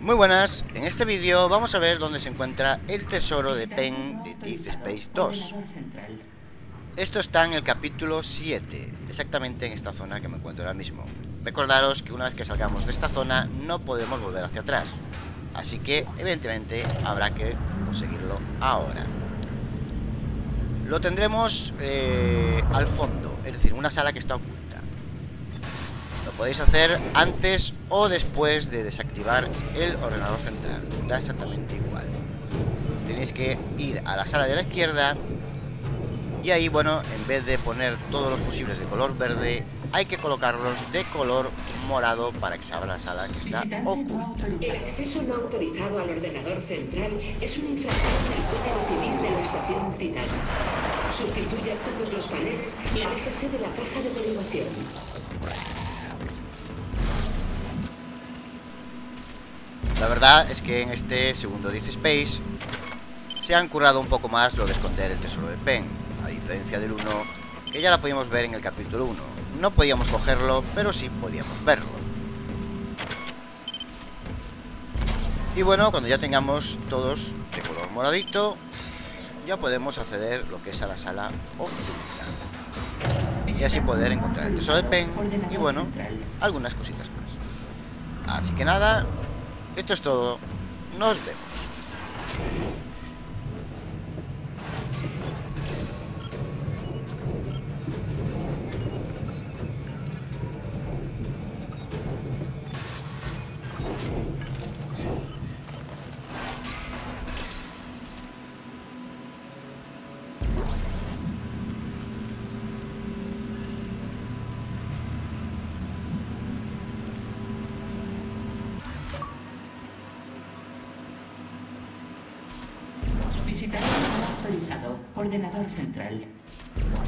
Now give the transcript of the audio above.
Muy buenas, en este vídeo vamos a ver dónde se encuentra el tesoro de Pen de Dead Space 2. Esto está en el capítulo 7, exactamente en esta zona que me encuentro ahora mismo. Recordaros que una vez que salgamos de esta zona no podemos volver hacia atrás, así que evidentemente habrá que conseguirlo ahora. Lo tendremos al fondo, es decir, una sala que está oculta. Lo podéis hacer antes o después de desactivar el ordenador central. Da exactamente igual. Tenéis que ir a la sala de la izquierda. Y ahí, bueno, en vez de poner todos los fusibles de color verde, hay que colocarlos de color morado para que se abra la sala que está oculta. El acceso no autorizado al ordenador central es una infracción del Código Civil de la estación Titán. Sustituya todos los paneles y aléjese de la caja de derivación. La verdad es que en este segundo Dead Space se han currado un poco más lo de esconder el tesoro de Pen, a diferencia del 1, que ya la podíamos ver en el capítulo 1. No podíamos cogerlo, pero sí podíamos verlo. Y bueno, cuando ya tengamos todos de color moradito, ya podemos acceder lo que es a la sala oculta. Y así poder encontrar el tesoro de Pen y bueno, algunas cositas más. Así que nada, esto es todo. Nos vemos. Visitador no autorizado. Ordenador central.